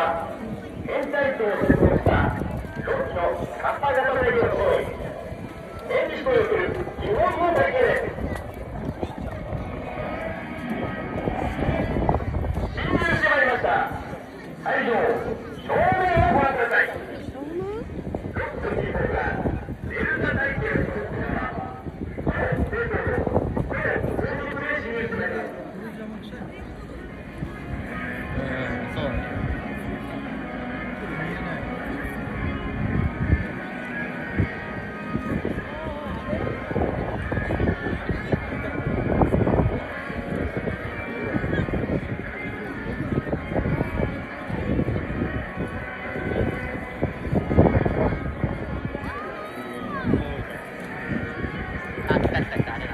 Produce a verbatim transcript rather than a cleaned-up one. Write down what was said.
は現在地を設置したロッキのカッパ型の駅を通りメキシコにおける日本の体系です。進入してまいりました。会場正面をご覧ください。ロックにい方がデルタ体系を設置するのはこの正当のこの高速で進入してまいります。 あ、来た来た来た。